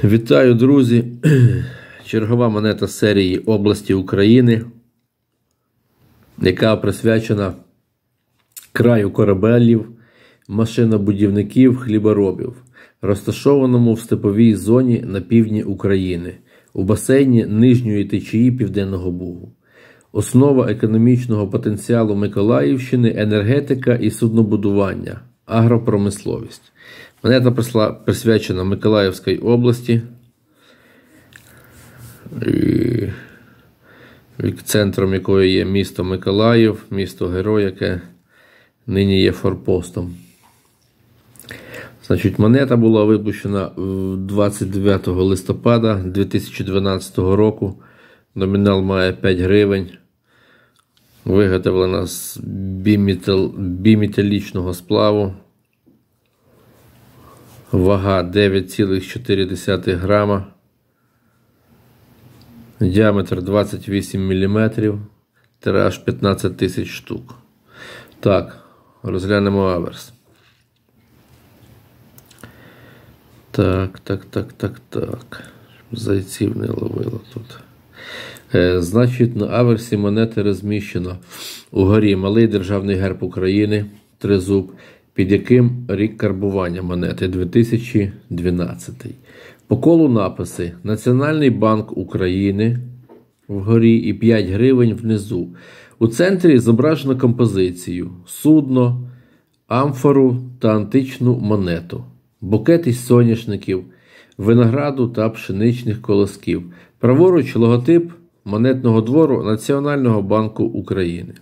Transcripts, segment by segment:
Вітаю, друзі! Чергова монета серії області України, яка присвячена краю корабелів, машинобудівників, хліборобів, розташованому в степовій зоні на півдні України, у басейні нижньої течії Південного Бугу. Основа економічного потенціалу Миколаївщини – енергетика і суднобудування, агропромисловість. Монета присвячена Миколаївській області, центром якої є місто Миколаїв, місто-герой, яке нині є форпостом. Значить, монета була випущена 29 листопада 2012 року. Номінал має 5 гривень. Виготовлена з біметалічного сплаву. Вага 9,4 грама. Діаметр 28 мм. Тираж 15 тисяч штук. Так, розглянемо аверс. Так. Зайців не ловило тут. Значить, на аверсі монети розміщено угорі малий державний герб України, тризуб, під яким рік карбування монети 2012. По колу написи Національний банк України вгорі і 5 гривень внизу. У центрі зображено композицію, судно, амфору та античну монету, букет із соняшників, винограду та пшеничних колосків. Праворуч логотип монетного двору Національного банку України.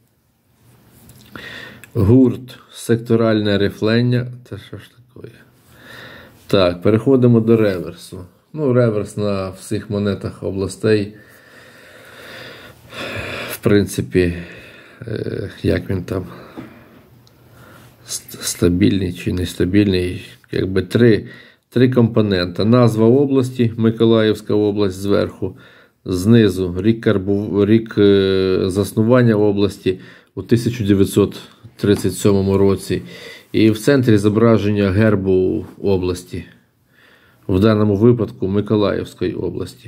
Гурт, секторальне рифлення. Та що ж таке? Так, переходимо до реверсу. Ну, реверс на всіх монетах областей. В принципі, як він там, стабільний чи нестабільний, якби три компонента. Назва області, Миколаївська область зверху, знизу рік заснування області у 1937 році. І в центрі зображення гербу області, в даному випадку Миколаївської області.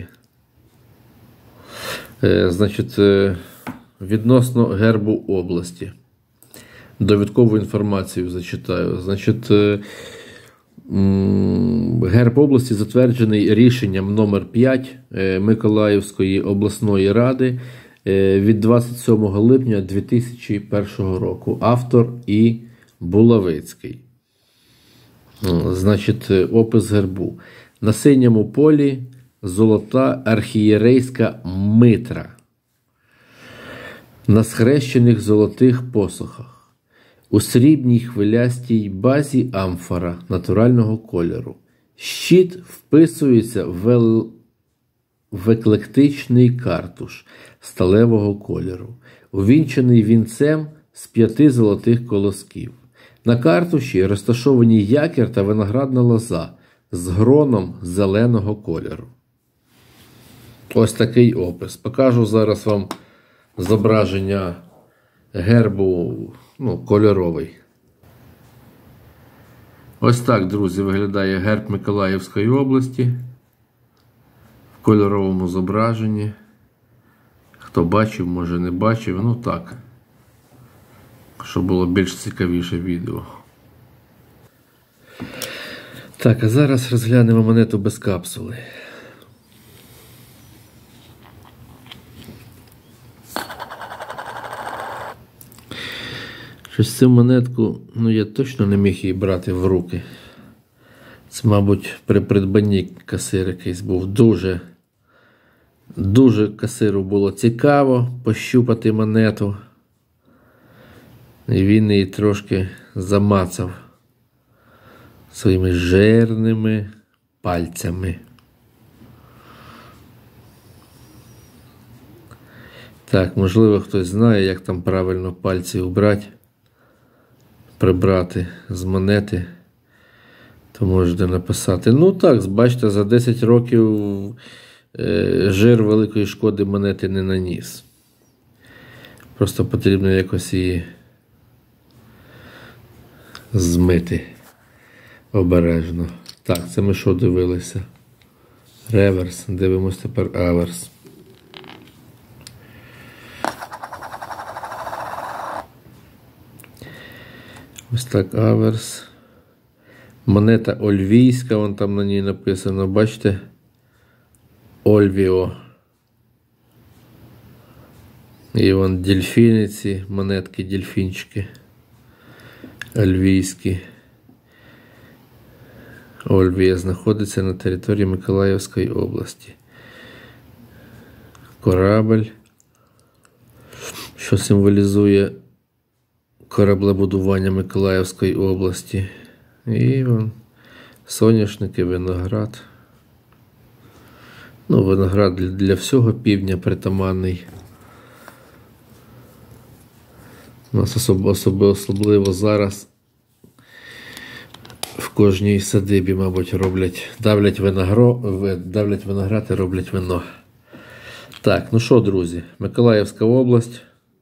Значить, відносно гербу області. Довідкову інформацію зачитаю. Значить, герб області затверджений рішенням номер 5 Миколаївської обласної ради від 27 липня 2001 року. Автор І. Булавицький. Значить, опис гербу. На синьому полі золота архієрейська митра. На схрещених золотих посохах. У срібній хвилястій базі амфора натурального кольору. Щит вписується в еклектичний картуш сталевого кольору, увінчений вінцем з 5 золотих колосків. На картуші розташовані якір та виноградна лоза з гроном зеленого кольору. Ось такий опис. Покажу зараз вам зображення гербу, кольоровий. Ось так, друзі, виглядає герб Миколаївської області в кольоровому зображенні. Хто бачив, може не бачив. Ну так, щоб було більш цікавіше відео. Так, а зараз розглянемо монету без капсули. Щось цю монетку, я точно не міг її брати в руки. Це, мабуть, при придбанні касир якийсь був. Дуже касиру було цікаво пощупати монету. І він її трошки замацав своїми жирними пальцями. Так, можливо, хтось знає, як там правильно пальці убрати, прибрати з монети, то можете написати. Ну так, бачите, за 10 років жир великої шкоди монети не наніс. Просто потрібно якось її змити обережно. Так, це ми що дивилися? Реверс. Дивимось тепер аверс. Ось так аверс. Монета Ольвійська, вон там на ній написано, бачите? Ольвіо. І вон дельфіниці, монетки, дельфінчики. Ольвійські. Ольвія знаходиться на території Миколаївської області. Корабель, що символізує кораблебудування Миколаївської області. І вон соняшники, виноград. Ну, виноград для всього півдня притаманний. У нас особливо зараз в кожній садибі, мабуть, давлять виноград і роблять вино. Так, ну що, друзі, Миколаївська область.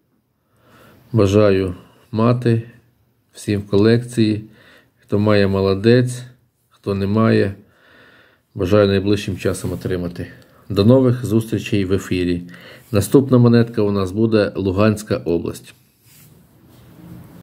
Бажаю мати всім в колекції. Хто має, молодець, хто не має, бажаю найближчим часом отримати. До нових зустрічей в ефірі. Наступна монетка у нас буде Луганська область.